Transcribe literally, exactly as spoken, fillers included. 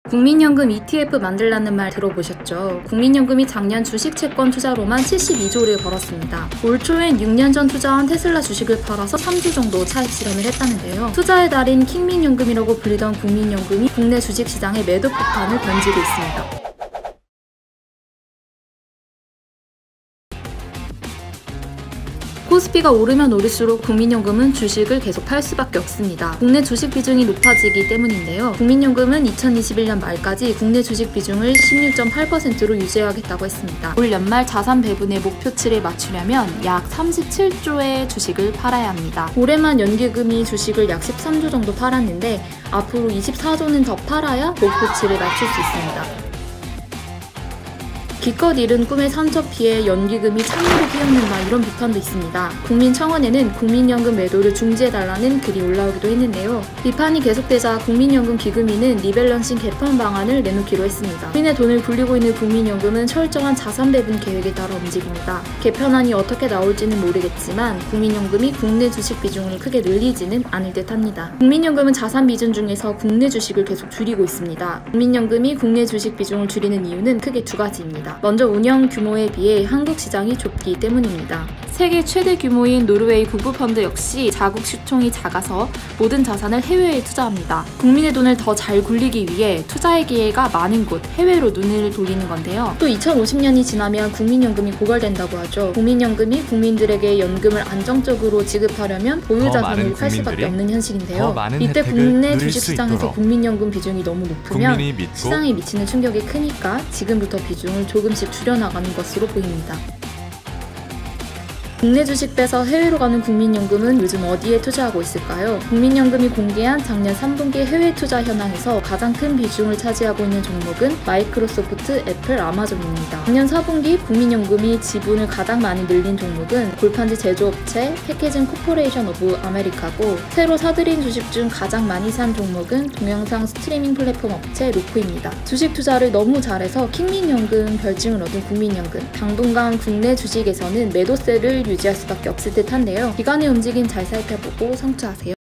국민연금 이티에프 만들라는 말 들어보셨죠? 국민연금이 작년 주식 채권 투자로만 칠십이조를 벌었습니다. 올 초엔 육 년 전 투자한 테슬라 주식을 팔아서 삼 주 정도 차익 실현을 했다는데요. 투자의 달인 킹민연금이라고 불리던 국민연금이 국내 주식시장에 매도 폭탄을 던지고 있습니다. 코스피가 오르면 오를수록 국민연금은 주식을 계속 팔 수밖에 없습니다. 국내 주식 비중이 높아지기 때문인데요. 국민연금은 이천이십일 년 말까지 국내 주식 비중을 십육 점 팔 퍼센트로 유지하겠다고 했습니다. 올 연말 자산 배분의 목표치를 맞추려면 약 삼십칠조의 주식을 팔아야 합니다. 올해만 연기금이 주식을 약 십삼조 정도 팔았는데 앞으로 이십사조는 더 팔아야 목표치를 맞출 수 있습니다. 기껏 이룬 꿈의 상처 피해 연기금이 창으로 끼었는다 이런 비판도 있습니다. 국민청원에는 국민연금 매도를 중지해달라는 글이 올라오기도 했는데요. 비판이 계속되자 국민연금 기금위는 리밸런싱 개편 방안을 내놓기로 했습니다. 국민의 돈을 굴리고 있는 국민연금은 철저한 자산 배분 계획에 따라 움직입니다. 개편안이 어떻게 나올지는 모르겠지만 국민연금이 국내 주식 비중을 크게 늘리지는 않을 듯합니다. 국민연금은 자산 비중 중에서 국내 주식을 계속 줄이고 있습니다. 국민연금이 국내 주식 비중을 줄이는 이유는 크게 두 가지입니다. 먼저 운영 규모에 비해 한국 시장이 좁기 때문입니다. 세계 최대 규모인 노르웨이 국부펀드 역시 자국 시총이 작아서 모든 자산을 해외에 투자합니다. 국민의 돈을 더 잘 굴리기 위해 투자의 기회가 많은 곳 해외로 눈을 돌리는 건데요. 또 이천오십 년이 지나면 국민연금이 고갈된다고 하죠. 국민연금이 국민들에게 연금을 안정적으로 지급하려면 보유자산으로 팔 수밖에 없는 현실인데요. 이때 국내 주식시장에서 국민연금 비중이 너무 높으면 시장에 미치는 충격이 크니까 지금부터 비중을 조금씩 줄여나가는 것으로 보입니다. 국내 주식 빼서 해외로 가는 국민연금은 요즘 어디에 투자하고 있을까요? 국민연금이 공개한 작년 삼 분기 해외 투자 현황에서 가장 큰 비중을 차지하고 있는 종목은 마이크로소프트, 애플, 아마존입니다. 작년 사 분기 국민연금이 지분을 가장 많이 늘린 종목은 골판지 제조업체 패키징 코퍼레이션 오브 아메리카고, 새로 사들인 주식 중 가장 많이 산 종목은 동영상 스트리밍 플랫폼 업체 로쿠입니다. 주식 투자를 너무 잘해서 킹민연금 별칭을 얻은 국민연금. 당분간 국내 주식에서는 매도세를 유지할 수밖에 없을 듯한데요. 기관의 움직임 잘 살펴보고 성투하세요.